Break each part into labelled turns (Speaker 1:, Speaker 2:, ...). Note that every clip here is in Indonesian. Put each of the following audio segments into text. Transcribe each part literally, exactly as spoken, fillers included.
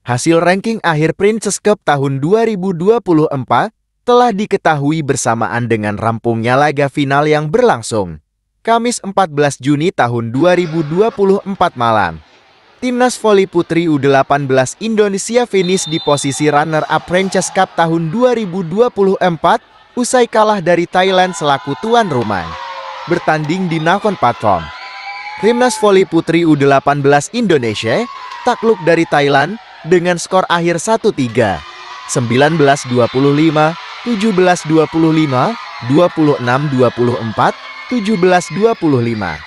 Speaker 1: Hasil ranking akhir Princess Cup tahun dua ribu dua puluh empat telah diketahui bersamaan dengan rampungnya laga final yang berlangsung Kamis empat belas Juni tahun dua ribu dua puluh empat malam. Timnas voli putri U delapan belas Indonesia finish di posisi runner-up Princess Cup tahun dua ribu dua puluh empat usai kalah dari Thailand selaku tuan rumah. Bertanding di Nakhon Pathom, Timnas voli putri U delapan belas Indonesia takluk dari Thailand dengan skor akhir satu tiga, sembilan belas dua puluh lima, tujuh belas dua puluh lima, dua puluh enam dua puluh empat, tujuh belas dua puluh lima.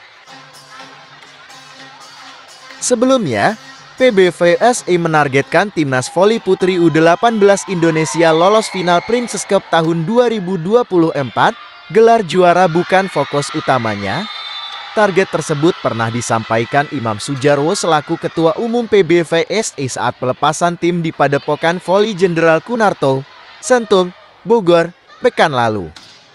Speaker 1: Sebelumnya, P B V S I menargetkan Timnas voli putri U delapan belas Indonesia lolos final Princess Cup tahun dua ribu dua puluh empat, gelar juara bukan fokus utamanya. Target tersebut pernah disampaikan Imam Sujarwo selaku Ketua Umum P B V S I saat pelepasan tim di Padepokan Voli Jenderal Kunarto, Sentul, Bogor, pekan lalu.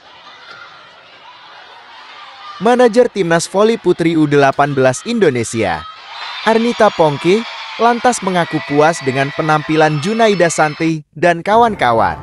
Speaker 1: Manajer Timnas voli putri U delapan belas Indonesia, Arnita Pongki, lantas mengaku puas dengan penampilan Junaida Santi dan kawan-kawan.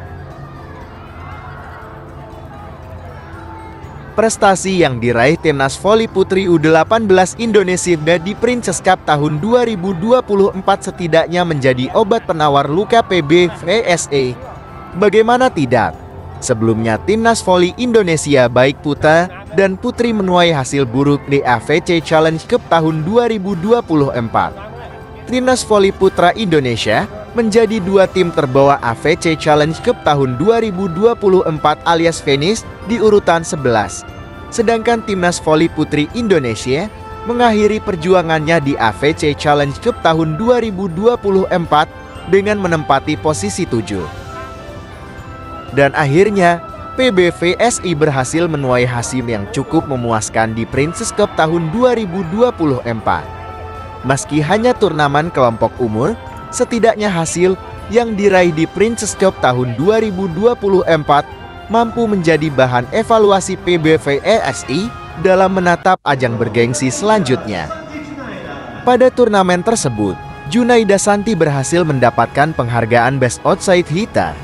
Speaker 1: Prestasi yang diraih Timnas voli putri U delapan belas Indonesia di Princess Cup tahun dua ribu dua puluh empat setidaknya menjadi obat penawar luka P B V S I. Bagaimana tidak? Sebelumnya Timnas voli Indonesia baik putra dan putri menuai hasil buruk di A V C Challenge Cup tahun dua ribu dua puluh empat. Timnas voli putra Indonesia menjadi dua tim terbawa A V C Challenge Cup tahun dua ribu dua puluh empat alias finish di urutan sebelas. Sedangkan Timnas voli putri Indonesia mengakhiri perjuangannya di A V C Challenge Cup tahun dua ribu dua puluh empat dengan menempati posisi tujuh. Dan akhirnya, P B V S I berhasil menuai hasil yang cukup memuaskan di Princess Cup tahun dua ribu dua puluh empat. Meski hanya turnamen kelompok umur, setidaknya hasil yang diraih di Princess Cup tahun dua ribu dua puluh empat mampu menjadi bahan evaluasi P B V S I dalam menatap ajang bergengsi selanjutnya. Pada turnamen tersebut, Junaida Santi berhasil mendapatkan penghargaan Best Outside Hitter.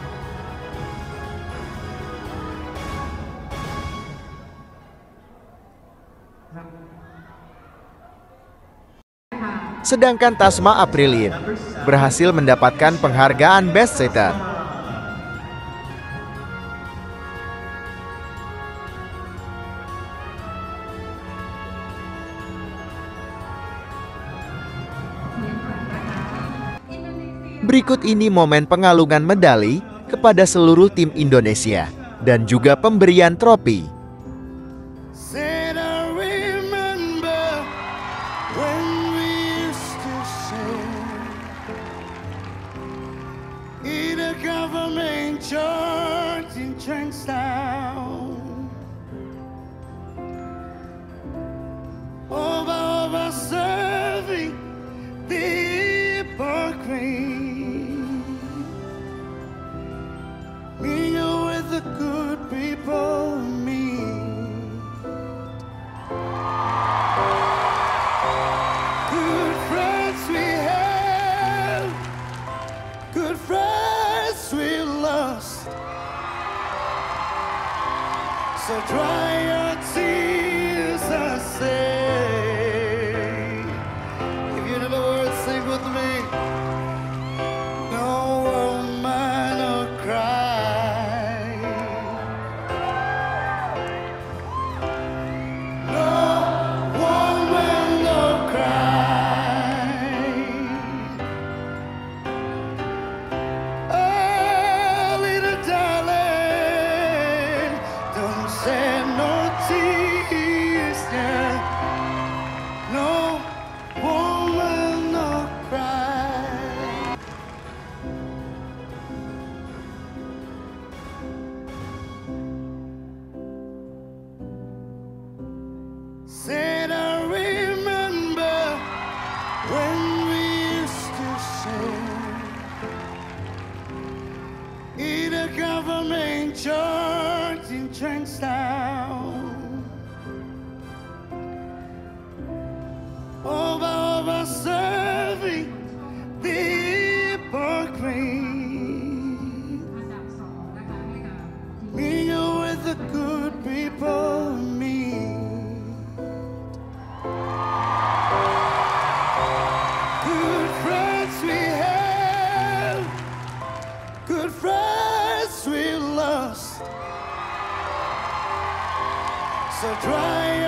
Speaker 1: Sedangkan Tasma Aprilin berhasil mendapatkan penghargaan Best Setter. Berikut ini momen pengalungan medali kepada seluruh tim Indonesia dan juga pemberian trofi.
Speaker 2: Government church in Trenchtown, over, over serving the hypocrite, mingle with the good people me. Good friends we have, good friends we lost, so dry your tears, I say. If you know the words, sing with me. No woman will cry, no woman will cry. Oh, little darling, don't shed no tears, yeah. No woman no cry. Said I remember when we used to share in a government church in Trenchtown, over, over serving we lost. So dry